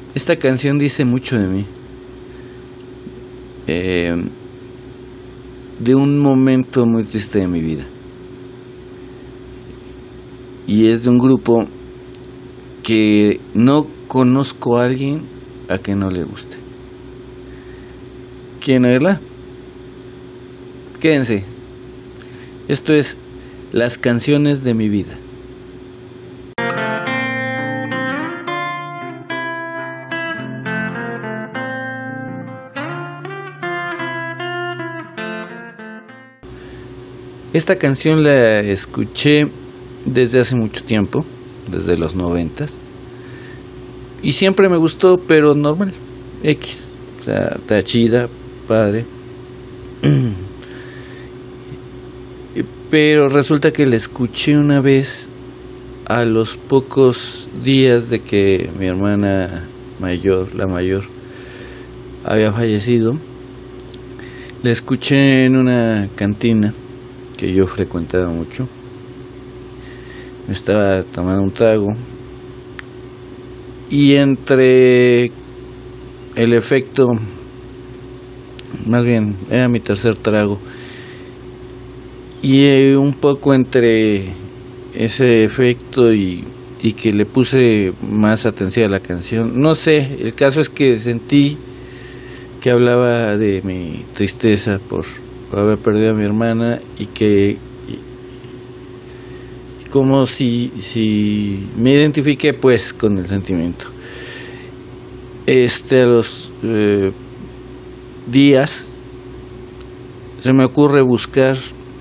Esta canción dice mucho de mí, de un momento muy triste de mi vida. Y es de un grupo que no conozco a alguien a que no le guste. ¿Quieren oírla? Quédense. Esto es Las canciones de mi vida. Esta canción la escuché desde hace mucho tiempo, desde los 90s, y siempre me gustó, pero normal, X, o sea, está chida, padre. Pero resulta que la escuché una vez a los pocos días de que mi hermana mayor, la mayor, había fallecido. La escuché en una cantina que yo frecuentaba mucho. Me estaba tomando un trago y entre el efecto, más bien era mi tercer trago, y un poco entre ese efecto y que le puse más atención a la canción, no sé, el caso es que sentí que hablaba de mi tristeza por haber perdido a mi hermana, y que como si me identifiqué pues con el sentimiento. A los días se me ocurre buscar,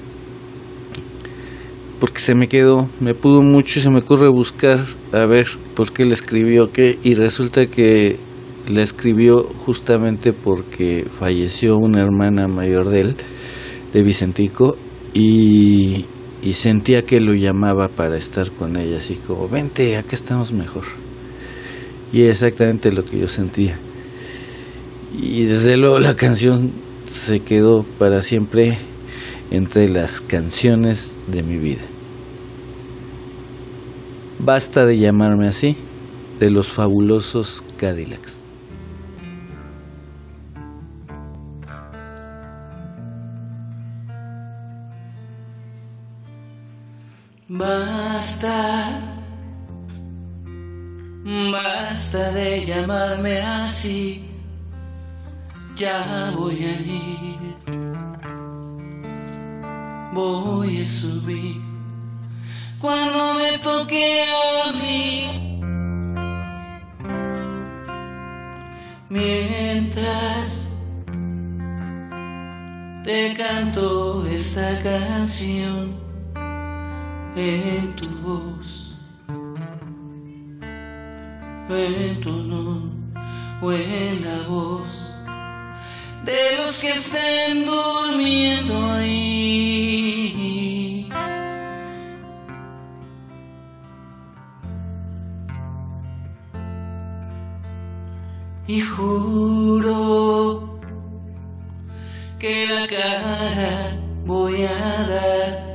porque se me quedó, me pudo mucho, y se me ocurre buscar a ver por qué le escribió qué, y resulta que la escribió justamente porque falleció una hermana mayor de él, de Vicentico, y sentía que lo llamaba para estar con ella, así como, vente, acá estamos mejor. Y exactamente lo que yo sentía. Y desde luego la canción se quedó para siempre entre las canciones de mi vida. Basta de llamarme así, de los Fabulosos Cadillacs. Basta de llamarme así, ya voy a ir, voy a subir cuando me toque a mí, mientras te canto esta canción en tu voz, en tu tono o en la voz de los que estén durmiendo ahí. Y juro que la cara voy a dar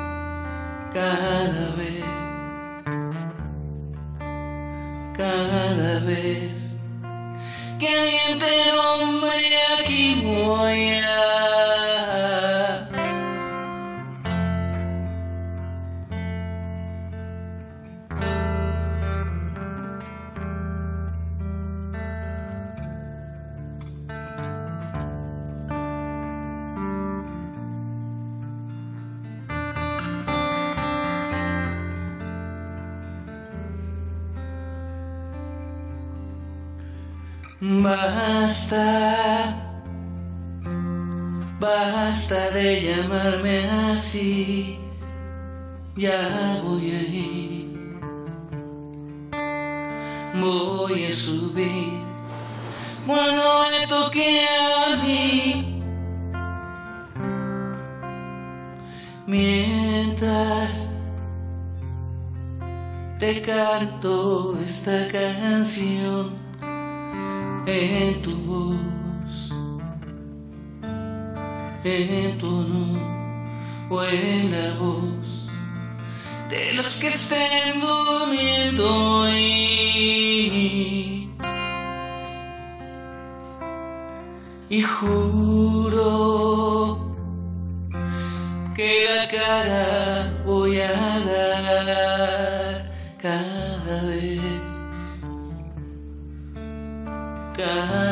cada vez que alguien te nombre, aquí voy a. Basta de llamarme así, ya voy a ir, voy a subir cuando me toque a mí, mientras te canto esta canción en tu voz, en tu tono o en la voz de los que estén durmiendo ahí. y juro que la cara voy a dar cada vez